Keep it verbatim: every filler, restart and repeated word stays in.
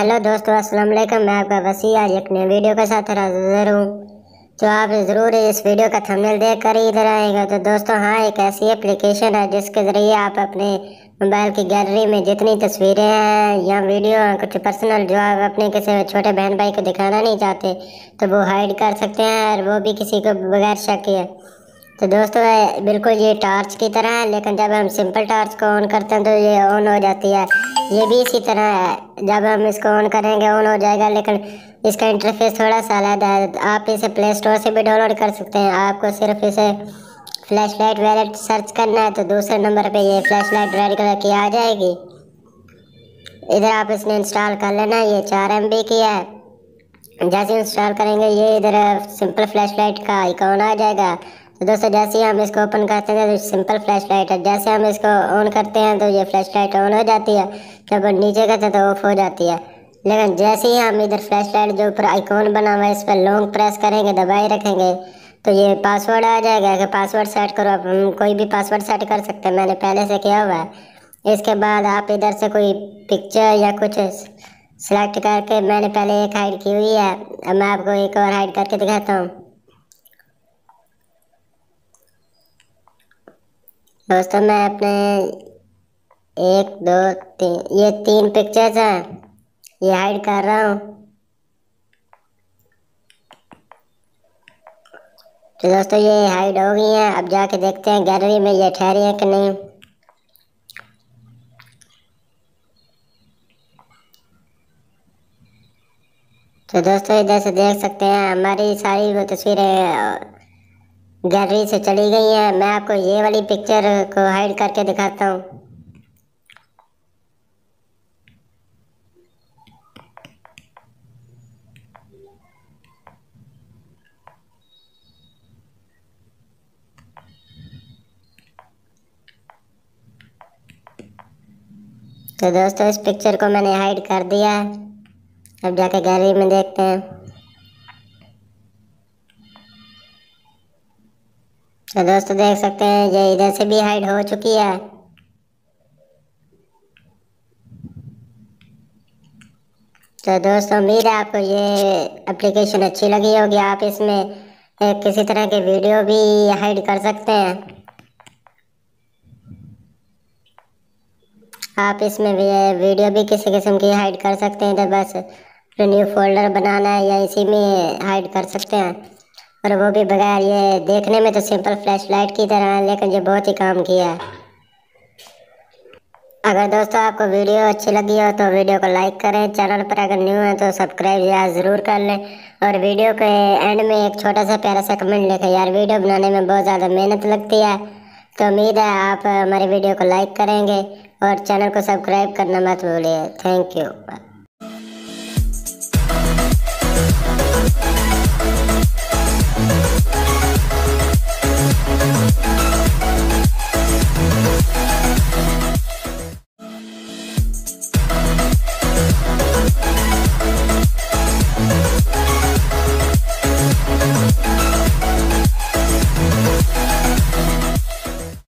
Hello दोस्तों, अस्सलाम वालेकुम। मैं आपका वसी आज एक नई वीडियो के साथ हाजिर हूँ। तो आप ज़रूर इस वीडियो का थंबनेल देख कर ही इधर आएगा। तो दोस्तों हाँ, एक ऐसी एप्लीकेशन है जिसके ज़रिए आप अपने मोबाइल की गैलरी में जितनी तस्वीरें हैं या वीडियो हैं कुछ पर्सनल जो आप अपने किसी छोटे बहन भाई को दिखाना नहीं चाहते तो वो हाइड कर सकते हैं, और वो भी किसी को बगैर शक किए। तो दोस्तों बिल्कुल ये टॉर्च की तरह है, लेकिन जब हम सिंपल टॉर्च को ऑन करते हैं तो ये ऑन हो जाती है। ये भी इसी तरह है, जब हम इसको ऑन करेंगे ऑन हो जाएगा, लेकिन इसका इंटरफेस थोड़ा सा अलग है। आप इसे प्ले स्टोर से भी डाउनलोड कर सकते हैं। आपको सिर्फ इसे फ्लैश लाइट वैलेट सर्च करना है, तो दूसरे नंबर पे ये फ्लैश लाइट रेड कलर की आ जाएगी। इधर आप इसने इंस्टॉल कर लेना। ये चार एम बी की है। जैसे इंस्टॉल करेंगे ये इधर सिंपल फ्लैश लाइट का आइकॉन आ जाएगा। तो दोस्तों जैसे ही हम इसको ओपन करते हैं तो सिंपल फ्लैश लाइट है, जैसे हम इसको ऑन करते हैं तो ये फ्लैश लाइट ऑन हो जाती है, जब नीचे करते हैं तो ऑफ हो जाती है। लेकिन जैसे ही हम इधर फ्लैश लाइट जो ऊपर आइकॉन बना हुआ है इस पर लॉन्ग प्रेस करेंगे, दबाए रखेंगे, तो ये पासवर्ड आ जाएगा कि पासवर्ड सेट करो। आप कोई भी पासवर्ड सेट कर सकते हैं, मैंने पहले से किया हुआ है। इसके बाद आप इधर से कोई पिक्चर या कुछ सेलेक्ट करके, मैंने पहले एक हाइड की हुई है, अब मैं आपको एक और हाइड करके दिखाता हूँ। दोस्तों मैं अपने एक दो तीन ये तीन पिक्चर्स हैं, ये हाइड कर रहा हूँ। तो दोस्तों ये हाइड हो गई हैं। अब जाके देखते हैं गैलरी में ये ठहरी है कि नहीं। तो दोस्तों इधर से देख सकते हैं हमारी सारी वो तस्वीरें गैलरी से चली गई हैं। मैं आपको ये वाली पिक्चर को हाइड करके दिखाता हूँ। तो दोस्तों इस पिक्चर को मैंने हाइड कर दिया है। अब जाके गैलरी में देखते हैं। तो दोस्तों देख सकते हैं ये इधर से भी हाइड हो चुकी है। तो दोस्तों उम्मीद है आपको ये एप्लीकेशन अच्छी लगी होगी। आप इसमें किसी तरह के वीडियो भी हाइड कर सकते हैं। आप इसमें वीडियो भी किसी किस्म की हाइड कर सकते हैं। तो बस न्यू फोल्डर बनाना है या इसी में हाइड कर सकते हैं, और वो भी बगैर, ये देखने में तो सिंपल फ्लैश लाइट की तरह है, लेकिन ये बहुत ही काम किया है। अगर दोस्तों आपको वीडियो अच्छी लगी हो तो वीडियो को लाइक करें, चैनल पर अगर न्यू है तो सब्सक्राइब यार ज़रूर कर लें, और वीडियो के एंड में एक छोटा सा प्यारा सा कमेंट लिखें। यार वीडियो बनाने में बहुत ज़्यादा मेहनत लगती है, तो उम्मीद है आप हमारी वीडियो को लाइक करेंगे और चैनल को सब्सक्राइब करना मत भूलिए। Thank you.